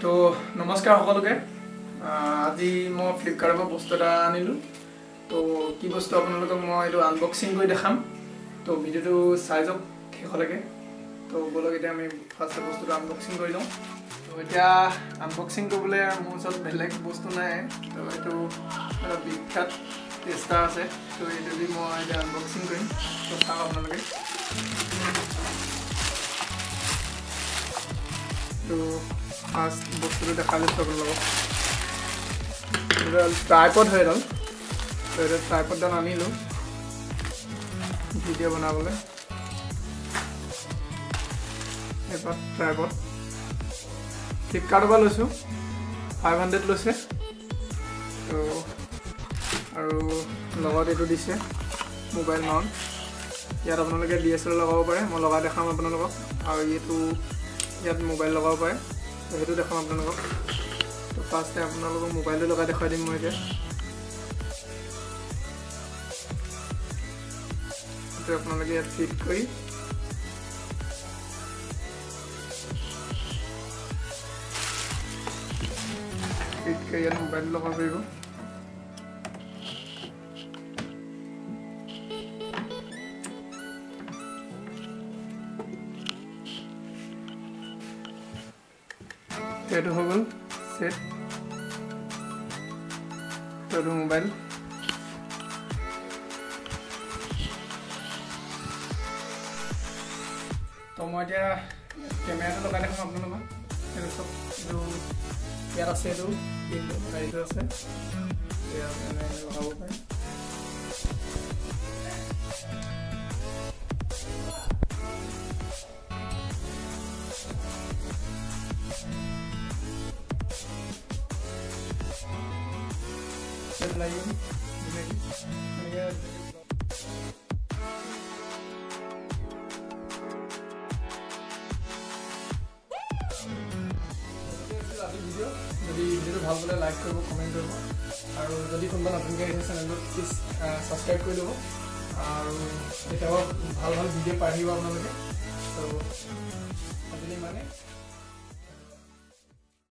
তো নমস্কাৰ সকলোকে আজি মই ফ্লিপকাৰ্টৰ পৰা বস্তু এটা আনিলো তো কি বস্তু আপোনালোকক মই এইটো আনবক্সিং কৰি দেখাম তো ভিডিওটো চাই যাওক শেষলৈকে তো বলক এতিয়া আমি ফাৰ্ষ্ট বস্তুটো আনবক্সিং কৰি লওঁ তো এতিয়া আনবক্সিং কৰিবলৈ মোৰ ওচৰত বেলেগ বস্তু নাই তো এইটো এটা বিখ্যাত টেষ্টাৰ আছে তো এইটো দি মই এতিয়া আনবক্সিং কৰিম তো চাওক আপোনালোকে তো ফাৰ্ষ্ট বস্তুটো দেখালে চবৰ লগত ট্ৰাইপড হয় এডাল তো এটা ট্ৰাইপডডাল আনিলোঁ ভিডিঅ' বনাবলৈ এপাত ট্ৰাইপড ফ্লিপকাৰ্টৰ পৰা লৈছোঁ 500 লৈছে তো আৰু লগত এইটো দিছে মোবাইল মাউণ্ট ইয়াত আপোনালোকে DSLR লগাব পাৰে মই লগাই দেখাম আপোনালোকক আৰু এইটো ইয়াত মোবাইল লগাব পাৰে তো সেইটো দেখাম আপোনালোকক তো ফাৰ্ষ্টে আপোনালোকক মোবাইলটো লগাই দেখাই দিম মই এতিয়া তো আপোনালোকে ইয়াত ফিট কৰি ইয়াত মোবাইল লগাব পাৰিব এইটো হৈ গ'ল সেট তো মোবাইল তো মই এতিয়া কেমেৰাটো লগাই দেখাম আপোনালোকক এইটো চব এইটো ইয়াত আছে এইটো গাড়ীটো আছে লগাব পাৰে Lain ini saya video jadi video ভাল বলে লাইক কৰিব কমেন্ট কৰিব আৰু যদি কোনোবা নতুনকৈ আহিছে চেনেলটো প্লিজ সাবস্ক্ৰাইব কৰি দিব আৰু এটাও ভাল ভাল ভিডিঅ' পাই আহিব আপোনালোকে তো আজিলৈ মানে